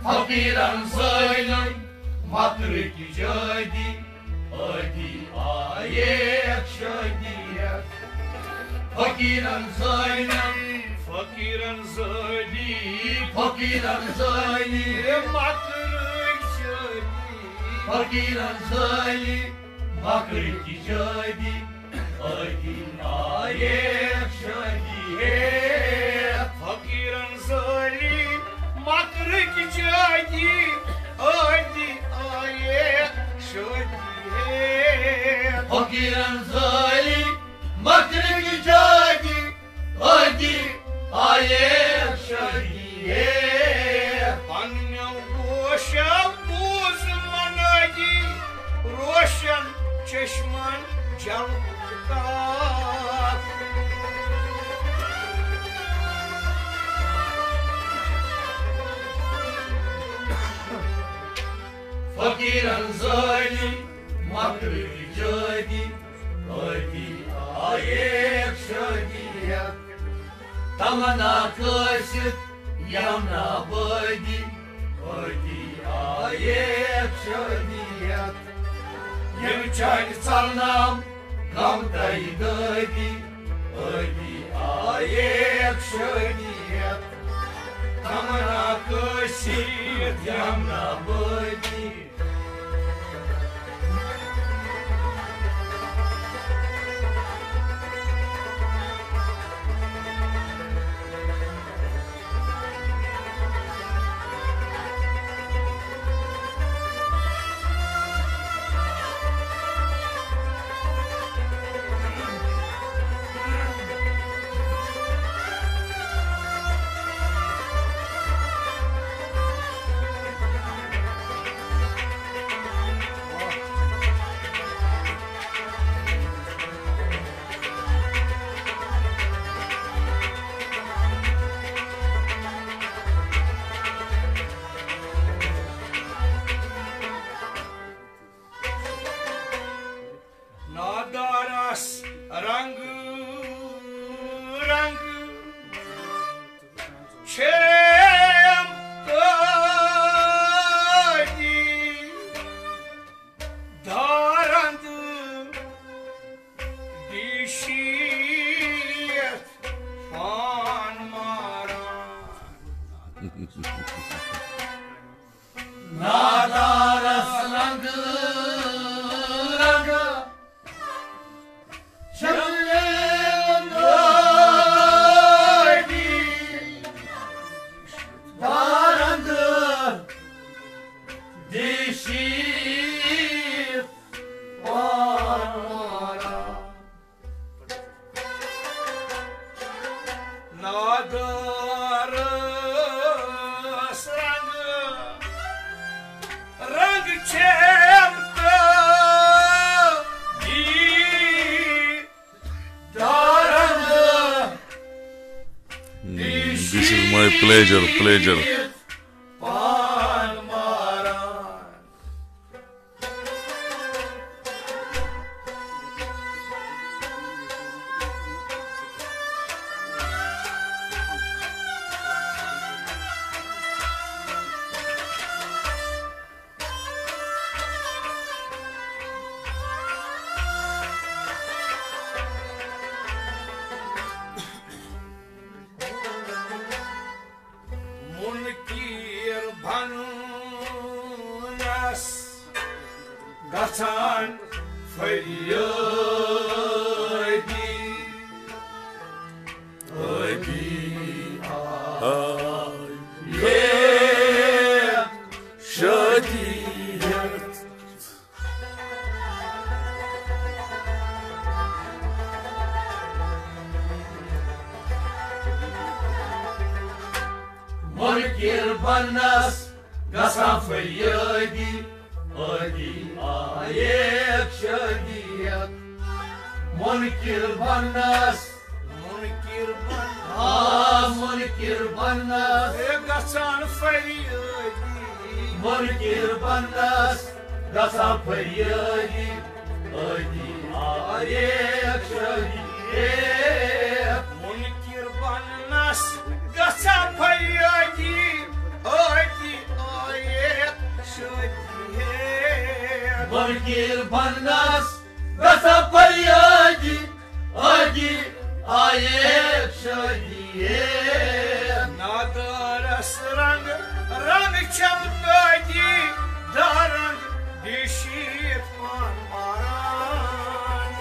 Fakiran söylem matrık jödi Ödi ayek şödiye Fakiran söylem Fakiran söyledi Fakiran söylem matrık jödi Fakiran söylem matrık jödi Ödi ayek şödiye Fakiran söyledi matrık jödi Ödi ayek şödiye Fakiran söylem matrık jödi Ödi ayek şödiye Annem boşa buzlanayı Roşan çeşman canlıkta Fakiran söylem matrık jödi Ödi ayek şödiye Tamana kışık yamna bödi Ödi ayek şödiye Yemçay salnam gamtayı dödi Ödi ayek şödiye Tamana kışık yamna bödi Nadaras rang rang Çem tadi Darandı dişiyet fanmaran Nadaras rangı rangı Şölen dödi Darandı dişi varmara Nadarız rang çem tadi Darandı This is my pleasure. Parmaran Munkir banunas Gatan feryadi Ödi Ayek şödiyet Munkir banas Gasan feryadi Ödi ayek şödiyet Munkir banas Munkir Munkir banas Gatan feryadi Munkir banas Gasan feryadi Ödi ayek şödiyet Munkir banunas Gatan feryadi Ödi Morkir pannas gasa paryadi adi ayek shadiye Nadaras rang rang chamdadi darang dişit manmaran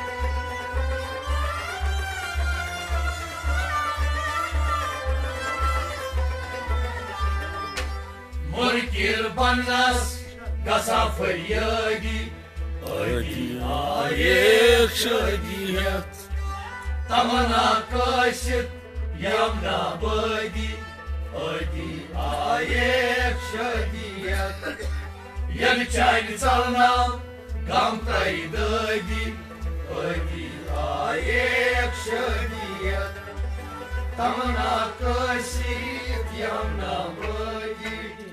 Morkir pannas gasa paryadi adi ayek shadiye Tamana kaşık yamna badi adi ayek shadiyat Yak çayni çalnam gam kaydadi adi ayek shadiyat Tamana kaşık yamna badi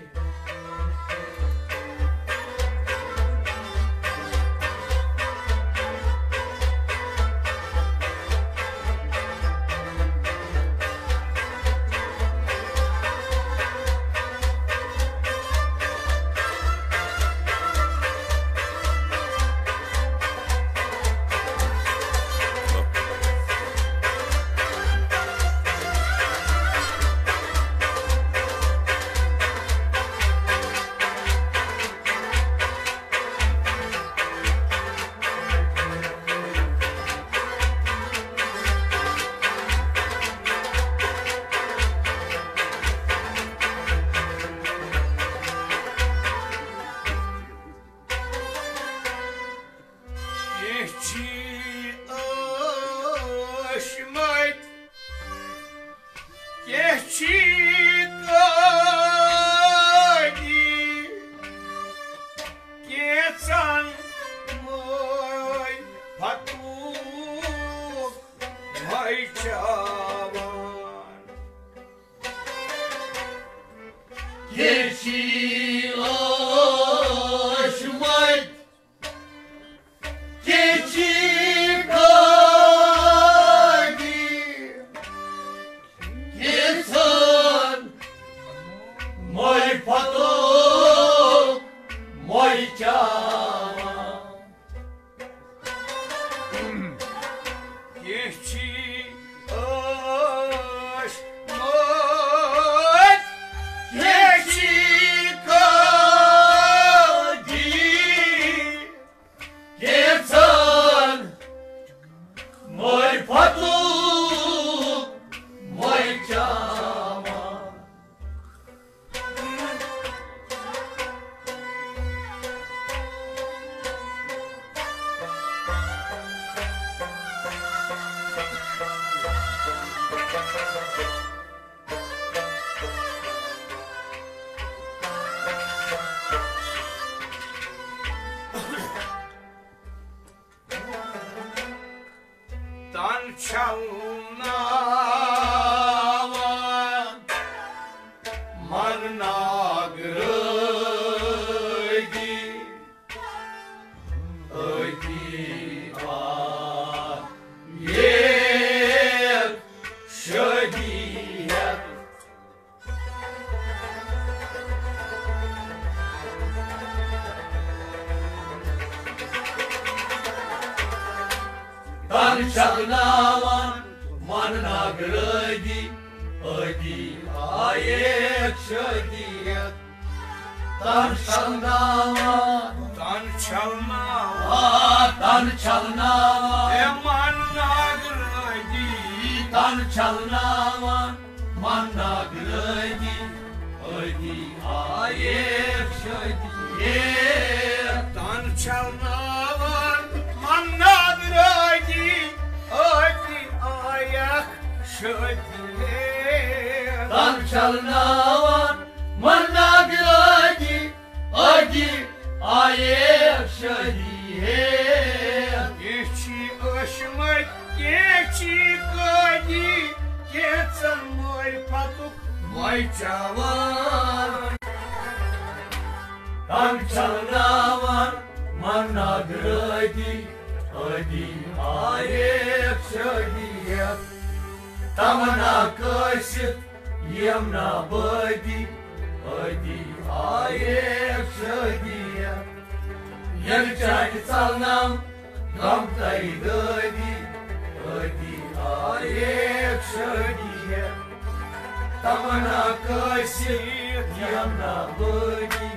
Çalnavan manna gradi adi ayek shadiyat Tan çalnavan manna gradi Tan çalnavan manna gradi adi ayek shadiyat Tan çalnavan manna gradi adi ayak shadiye Tan çalnavan manna gradi adi ayek shadiye Geçi ışmak geçi kadi geçen moy patuk moy çavan Tan çalnavan manna gradi adi ayek shadiyat Tamana kaşık yamna badi adi ayek shadiyat Yelchani salnam gamtai dadi adi ayek shadiya tamana kashi yamna badi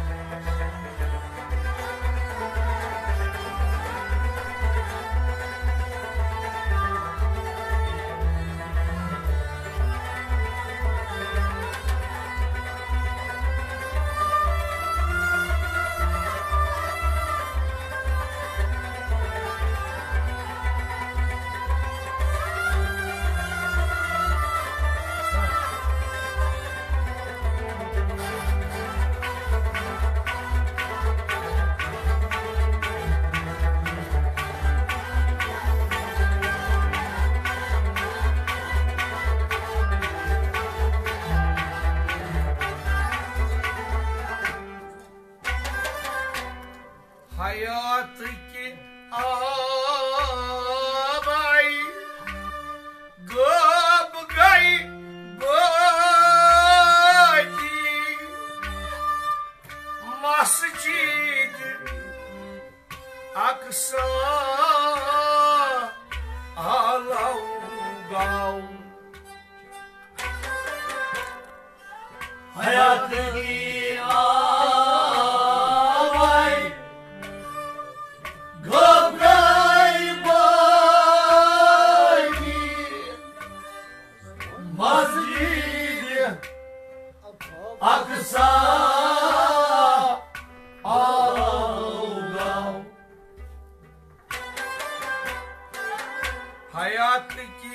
Hayatki ağabey gab gay baki masjid Aksa alav hayatki ağabey gabray baki masjid Aksa alav hayatki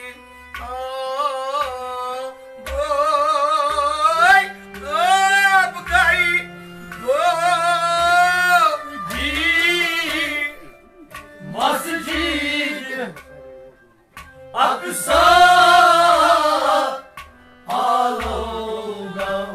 ağabey gab gay baki masjid Aksa alav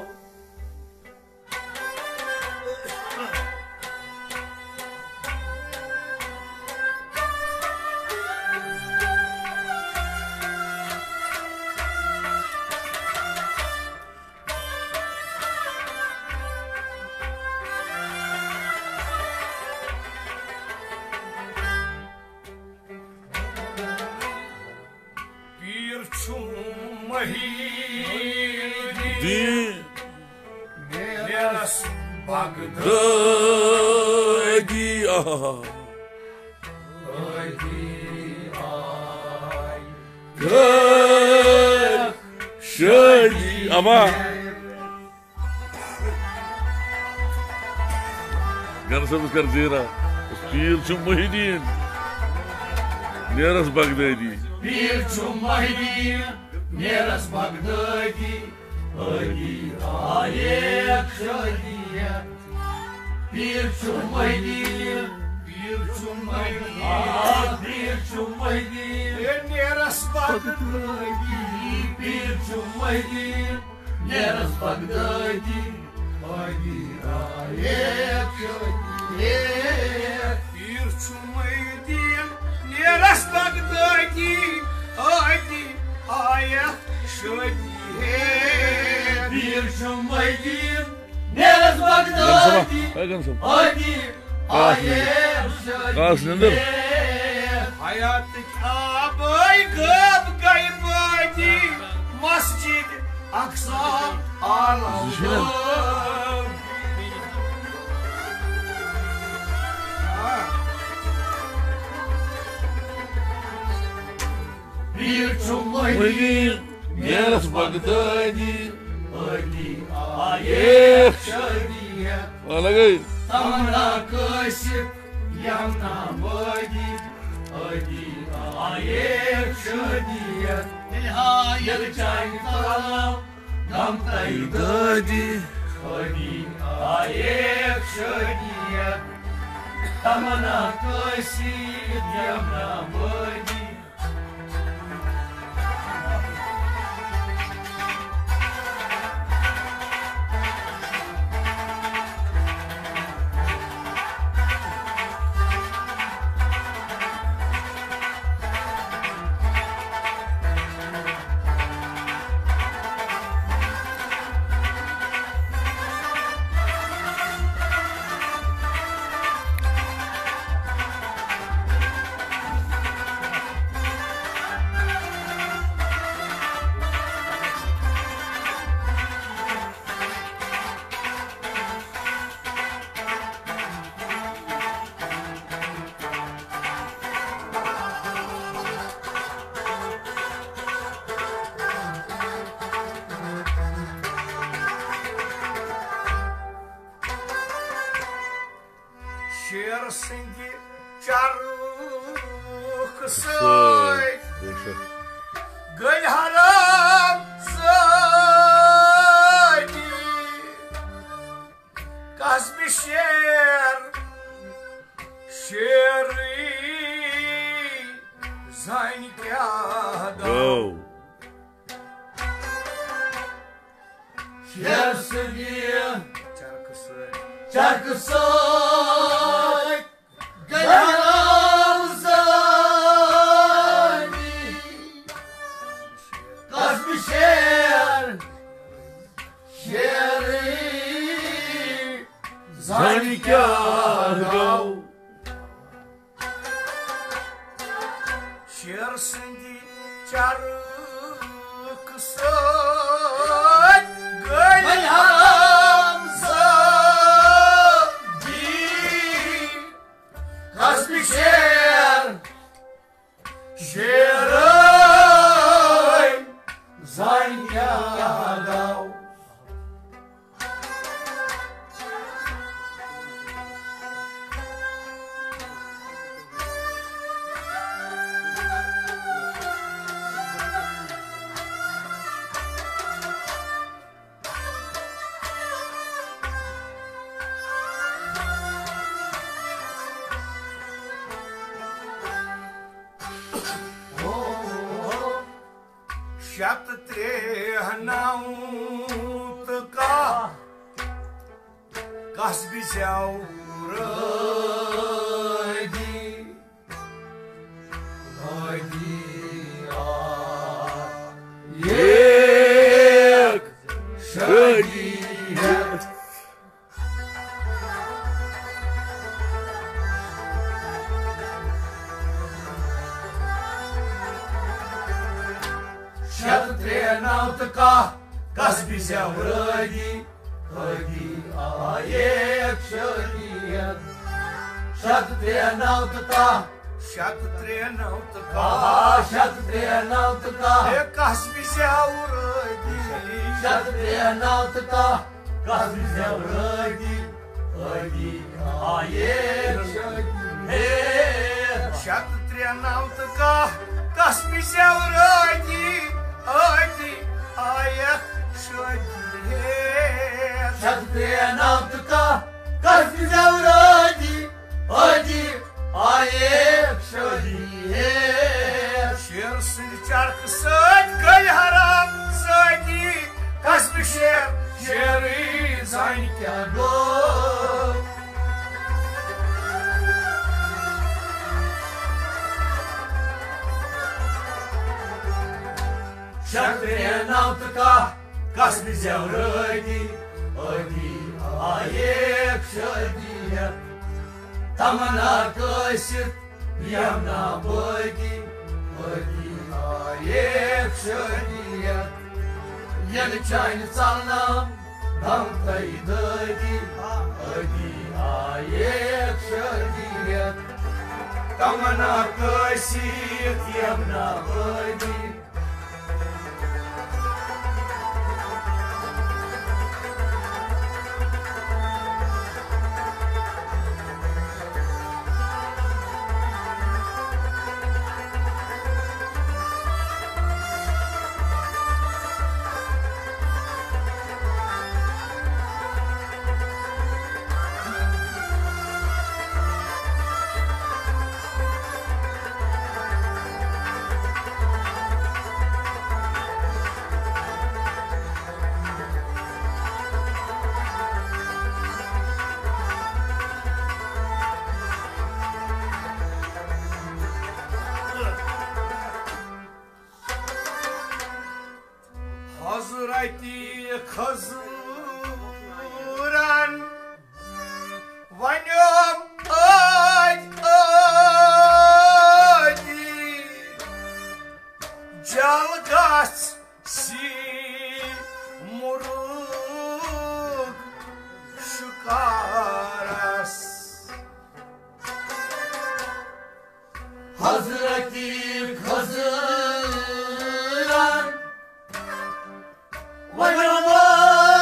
bir çum mahidi Di Meras Bagdad Dadi Shadi Ama Gansa Muskar Zira Pir Chum Muhyiddin Neras Baghdadi Bir çum mahidi Neras Bagdadi Adi ayek şadiye Bir çum mahidi bir çum mahidi Bir çum mahidi Meras Bagdad Bir çum mahidi Neras Bagdadi Adi ayek şadiye bir çum mahidi Meras Bagdad Adi ayak şadiye Bir çum mahidi Neras Bagdadi Gansama Adi ayek Kasındır Hayatlık ağabey gab gay baki Masjid Aksa alav Bir çum mahidi Muhyiddin Neras Baghdadi Adi ayek şadiye Wala gay Tamna kaşık yamna badi Adi ayek şadiye Nihayet çay talam Gamtay Dadi Adi ayek şadiye Tamna kaşık yamna badi Şer sindi çarık söy Gül haram söydü Gaz bir şer Şeri Zaynikâda Go. Şer söylüyor Çarkı söy Şarkı söy Gül haram söydü Gaz bir şer Şeri Zanikâda. Şer sindi çarık söy Gül haram söydü Gaz bir şer Şeray Zaynikâda Şat trehnautка Gaz bizeau Haydi Haydi Yek. Şöyle. Şat trehnautка Gaz bizeau Haydi Ayak şöyle Şat trehnautка Şat trehnautка Şat trehnautка Gaz bizeau Şat trehnautка Gaz bizeau Haydi Ayak şöyle Şat trehnautка Gaz bizeau Haydi ayak şöyle Şat trehnautка Gaz bizeau Haydi Ayak şöyle Şer sindi çarkı söy Gül haram söydü Gaz bir şer Şeri Zaynikâda Şat trehnautка Gaz bizeau Haydi Ayak şöyle Tamana kışıt Yamna boydi Ayak şöyle Yanı çayını sallam Dam kayıdaydı Ayak şöyle Tamana kışıt Yamna boydi Hazreti Kazıran Vanyom Jalgas si muruk şukaras Hazreti Kazıran Vay aman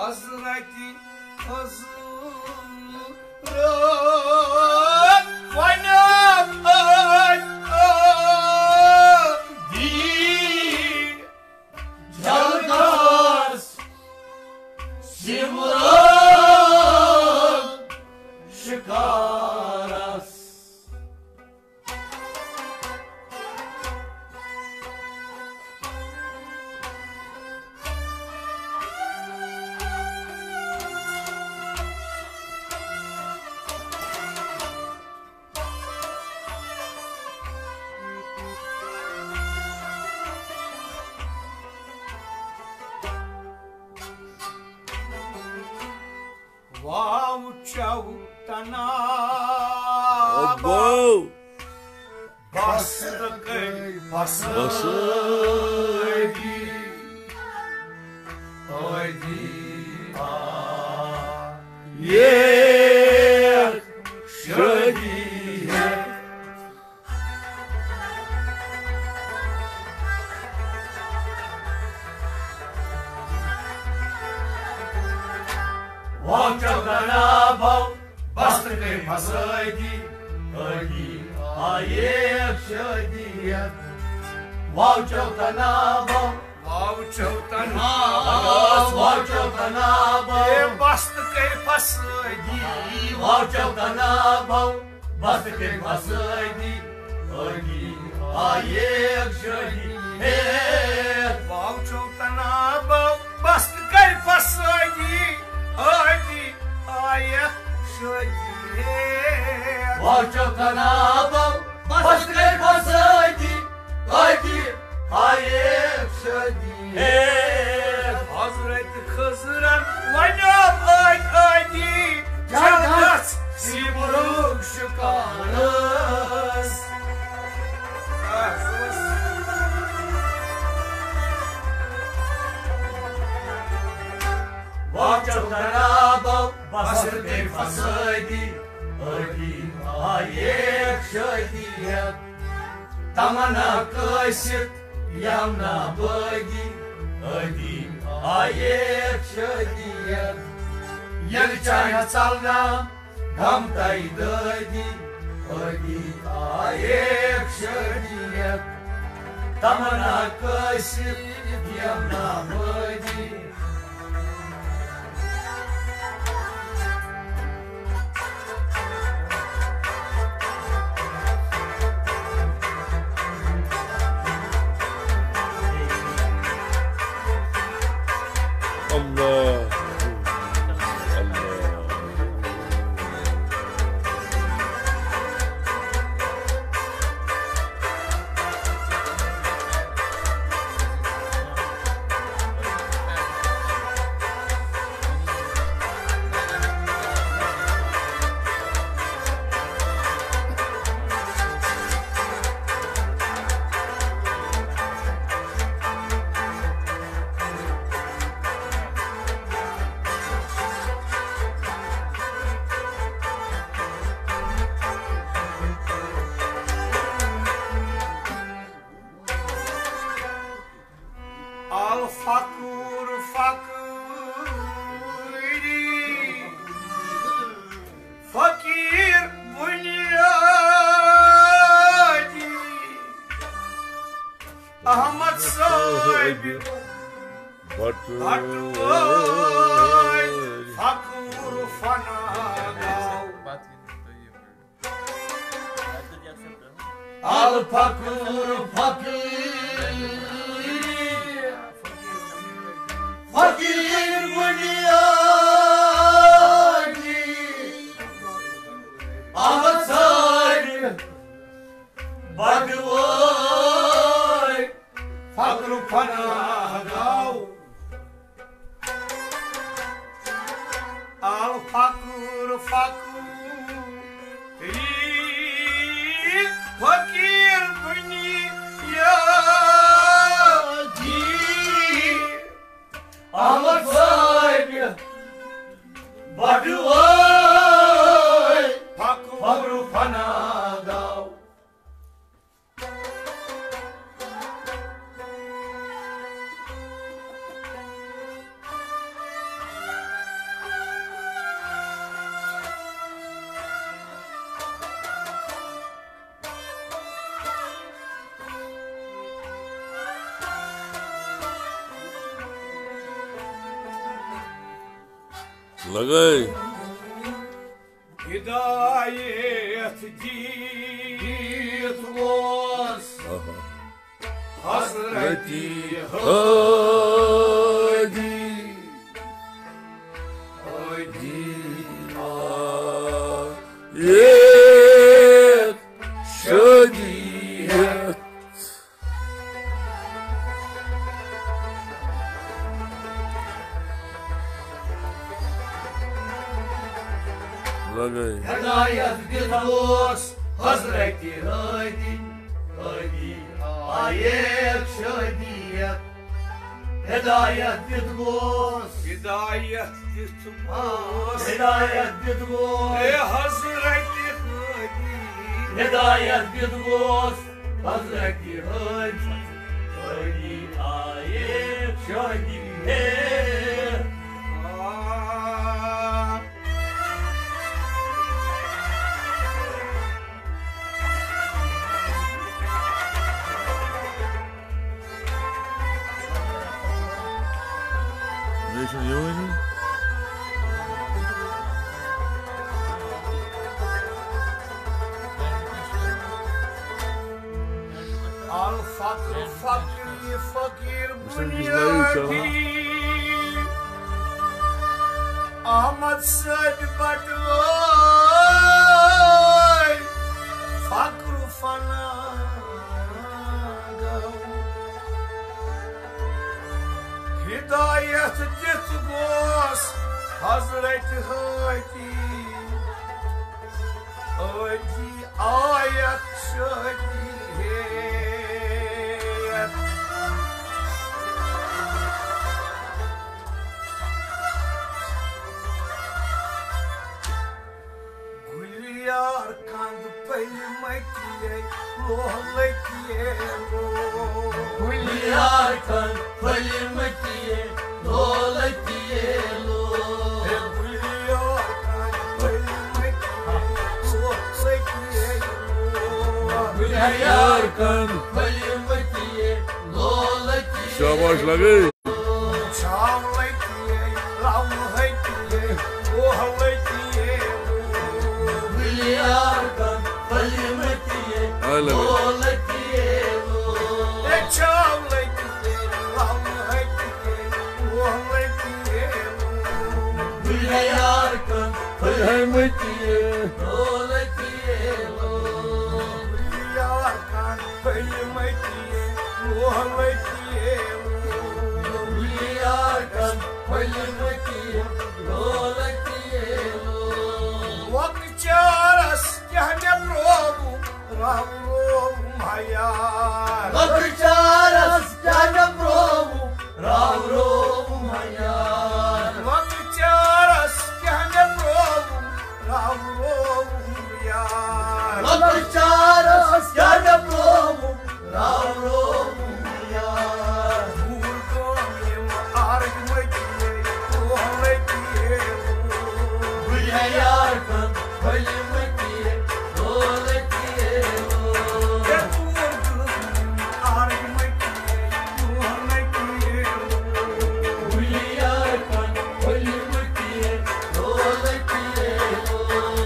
Hazreti Hazret Vanam di Jalgas Simran Shikaras Wow chau tanaba Abo. Bastıkay Basaydi. Haydi Yer. Şadiye Вовчок-канабов, бастрыкой посойди, Ходи, аек шадиет. Вовчок-канабов, Vavçavtanaba Вовчок-канабов, Bastıkay pasaydi Вовчок-канабов, бастрыкой посойди, Ходи, аек шадиет. Vavçavtanaba Bastıkay pasaydi Haydi ayak şadiye Вовчок-канабов, бастрыкой посойди, Ходи, аек шадиет. Hazreti Hızır'ın Vanam haydi Jalgas Simran Shikaras Вовчок-канабов, бастрыкой посойди, Ходи, аек шадиет. Там она косит, явно боги, Ходи, аек шадиет. Елчая цална, гамтай дади, Ходи, аек шадиет. Там она косит, явно боги. Allah. Allah. Al fakur fakiri Fakir bunyadi Ahmet sahibi Batu. Batuay Fakur fanagav Al pakur fakir, fakir bunyadi, Ahmet sahibi, Batuay, Fakr fanagav Al fakur fakiri Fakir bunyadi Ahmet sahibi, Batuay, Fakr fanagav. लगाए हिदायत दीत वोस हजरती हादी ये शदीयत लगाए हिदायत दिलोस हजरती हादी हादी आयत शदीयत हिदायत दिलोस हिदायत दीत वोस हिदायत दिलोस हजरती हादी हिदायत दिलोस हजरती हादी हादी आयत शदीयत Nation Union Al fakir fakir fakir Sen bizleri bunyadi Ahmet Said Batloy Fakru fana Hidayet dit gos Hazreti Hadi Hadi ayet şadiyet Gülyar kandı peymekiye Lohlekiye Gülyar kan falimatiye dolatiye lo Gülyar kandı peymekiye Lohlekiye Gülyar kan falimatiye dolatiye Şabaş लगाए Çağlaykiye Lavlekiye Lohlekiye Gülyar kan falimatiye Hala लगाए dolatiye lo Çağlaykiye Lavlekiye Lohlekiye Gülyar kan Rahmetiye dolatiye lo Yakan peymekiye Lohlekiye Gülyar kan falimatiye dolatiye lo Vakçaras yahne probu Ravrum hayal Vakçaras jana provu ravrom hayal Vakçaras yahne probu Ravrum hayal Vakçaras jana provu ravrom hayal Vurgomim argmakiye Lohlekiye Gülyar kan falimatiye dolatiye lo Gülyar kan falimatiye dolatiye lo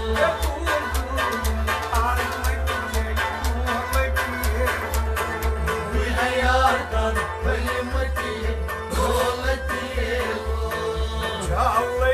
Gülyar kan falimatiye dolatiye lo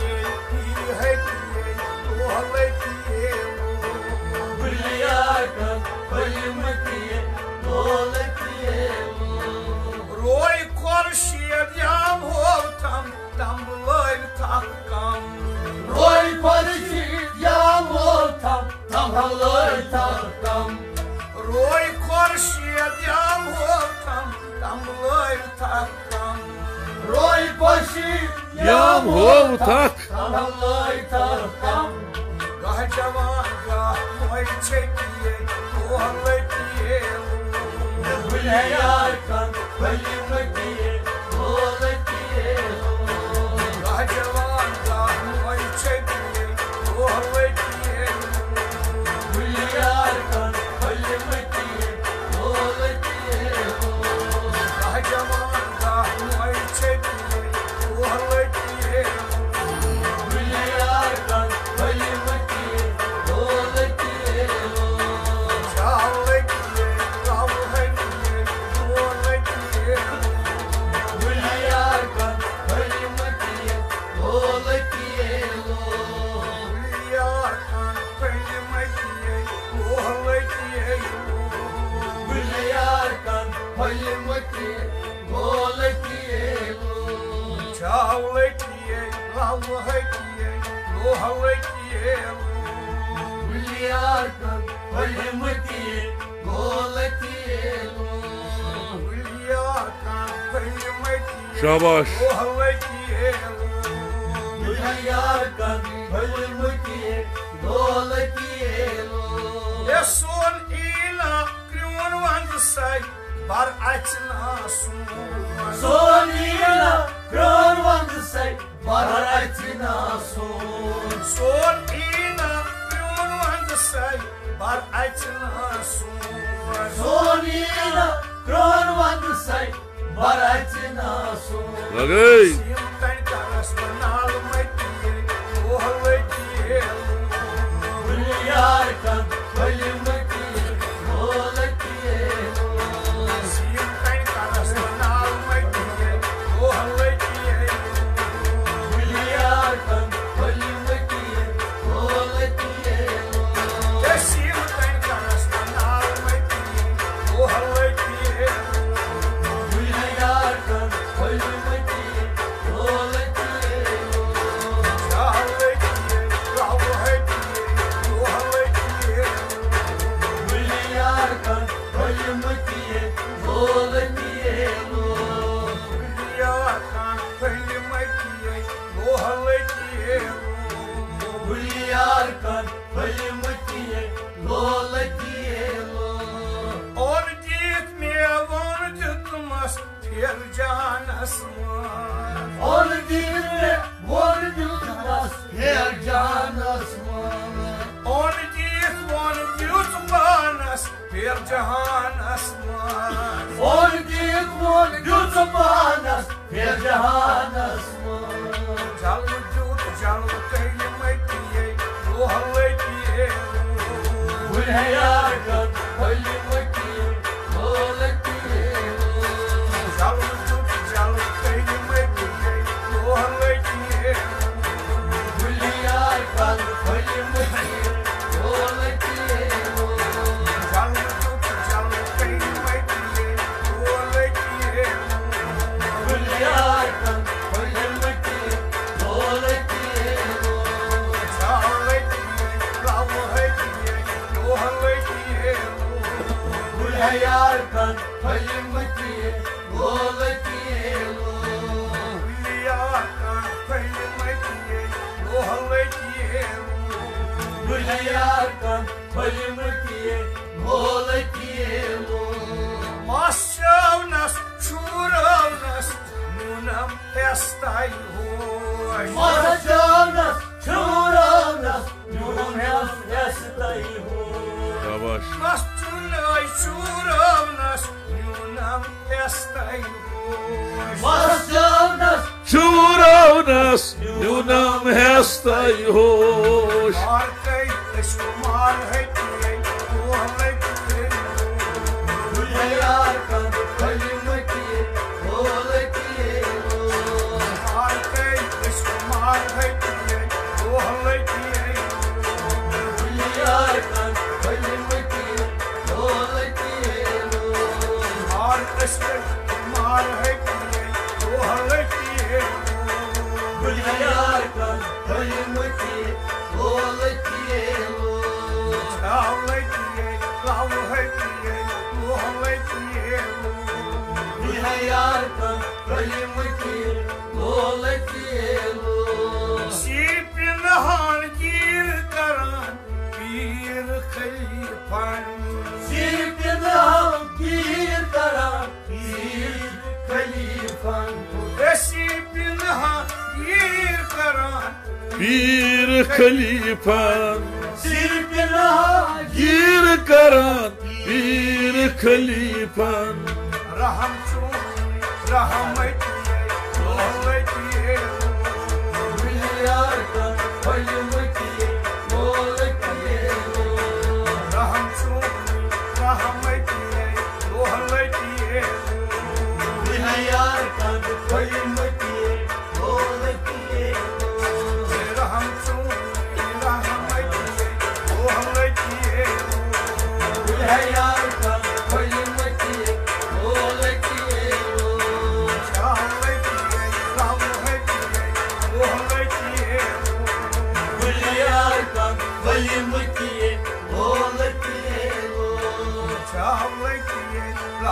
Gülyar kan falimatiye dolatiye lo Roy korşiye yam hotam Dambuloy takkam Roy parişi yağmur tam halay taktam Roy korşiye yam hotam Dambuloy takkam Roy paşi Yam hov tak tam halay taktam Gacavan gah moy çekiye Lohlekiye Gülyar kan falimatiye dolatiye lo Gacavan gah moy çekiye Lohlekiye Gülyar kan falimatiye dolatiye lo Gacavan gah moy çekiye Lohlekiye Çavletiye, lavhetiye, lohvetiye. Biliarkan Palimatiye Golatiye Hülyakan, kıymetiye, Şabaş. lohvetiye. Biliarkan Palimatiye Golatiye Son ila kryon vandısay, bar açına sun. Sonila Kronvandısay Baratina son Son ila kryon vandısay, bar açına sun. Sonila Kronvandısay Baratina son Lagay. Simpen karasman almatiye, lohvetiye. Biliarkan Palimatiye Golatiye Simpen karasman almatiye, lohvetiye. Biliarkan Palimatiye Golatiye Simpen karasman almatiye, lohvetiye. Biliarkan Palimatiye Golatiye Çavletiye, lavhetiye, lohvetiye. Biliarkan Palimatiye Golatiye Hülyakan, kıymetiye, lohvetiye. Biliarkan Palimatiye Golatiye On gitmeye, on tutmaz, bir canasman. Onu dinle, onu tutmaz her can asmanı. On git, on tutmaz, bir cahan asman. Onu git, onu tutmaz her can asmanı. Cal tut, cal kıymetiye, lohvetiye. Biliarkan Palimatiye Golatiye Cal tut, cal kıymetiye, lohvetiye. Biliarkan Palimatiye Golatiye Cal tut, cal kıymetiye, lohvetiye. Biliarkan Palimatiye Golatiye Çavletiye, lavhetiye, lohvetiye. Biliarkan Palimatiye Golatiye Hülyakan, kıymetiye, lohvetiye. Biliarkan Palimatiye Golatiye Masjavnas, çuravnas, nunam hestai hoy. Maracanas, Çuravnas, Yunum Hestai Şabaş. Mastunay, çuravnas, nunam hestai hoy. Maracanas, Čuravnas, junam hestai hoş. Arkay, eskumar hetiye, lohvetiye. Biliarkan Palimatiye Golatiye Arkay, eskumar hetiye, lohvetiye. Biliarkan Palimatiye Golatiye Arkası, kumar hetiye, lohvetiye. Biliarkan Palimatiye Golatiye Çavletiye, lavhetiye, lohvetiye. Biliarkan Palimatiye Golatiye Sipin han gir karan, bir kayıpan. Sirpinam bir karan bir kalifan Sipin han gir karan, Bir kalipan, Sirpinam bir karan, bir kalipan. raham çun, rahmetiye, lohvetiye. Biliarkan Palimatiye Golatiye Raham çun, rahmetiye, lohvetiye. Biliarkan Palimatiye Golatiye Raham çun, rahmetiye, lohvetiye. Biliarkan Palimatiye Golatiye Çavletiye,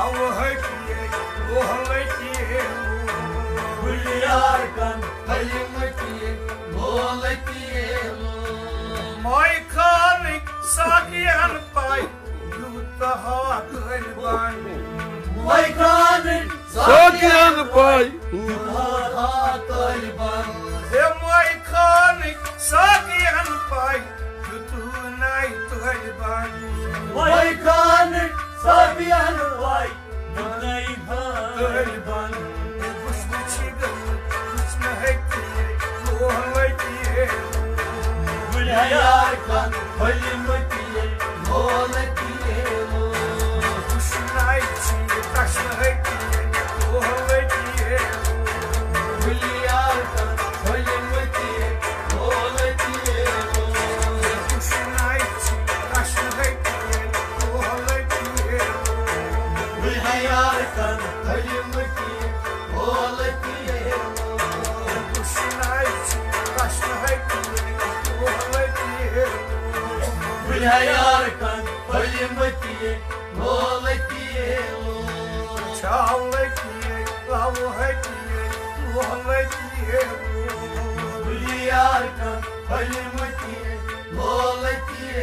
love hatiye lohalatiye Gülyar kan halimatiye molatiye my kanik sakiyan pai yutaha kalban Vay kanın Sakiyan pay ha taliban my kanik sakiyan pai yutunai kalban Vay kanın sabiyan vay Nunay taliban Kushna chigan kushna hatiye lohalatiye Gülyar kan halimatiye molatiye Kushnai chi kashna hatiye lohalatiye Gülyar kan halimatiye molatiye Kushnai chi kashna hatiye lohalatiye Gülyar kan halimatiye molatiye Kushnai chi kashna hatiye lohalatiye Gülyar kan halimatiye molatiye Chalatiye lavhatiye lohalatiye Gülyar kan halimatiye molatiye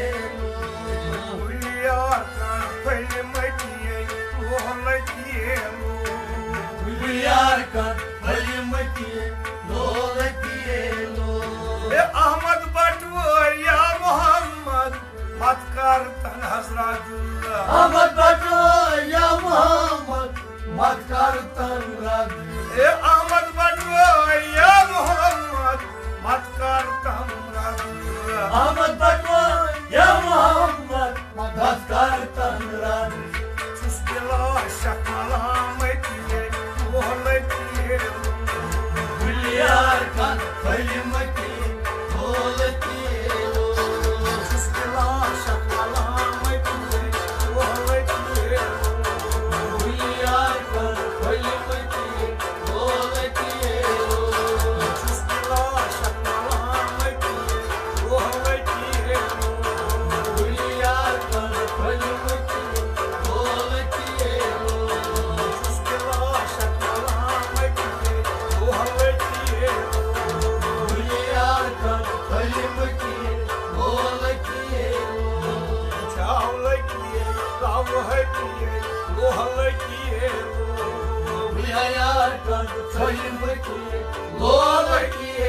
Ulyakan pelmatiye lohalatiye Gülyar kan halimatiye molatiye Ahmad Batwar ya Muhammad matkar tan Hazratullah Ahmet Batu ya Muhammed Matkar Tanrı Ahmad Batwar ya Muhammad matkar tan Hazratullah Ahmet Batu ya Muhammed Matkar Tanrı Tusbila şakmalametiye muhammetiye Gülyar kan halimatiye molatiye Tusbila şakmalametiye muhammetiye Gülyar kan halimatiye molatiye Tusbila şakmalametiye muhammetiye Gülyar kan halimatiye molatiye Tusbila şakmalametiye muhammetiye Gülyar kan halimatiye molatiye Çağlakiye lavhatiye lohalatiye Gülyar kan halimatiye molatiye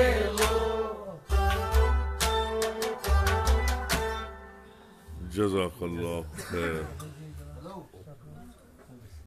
Jazakallah khair.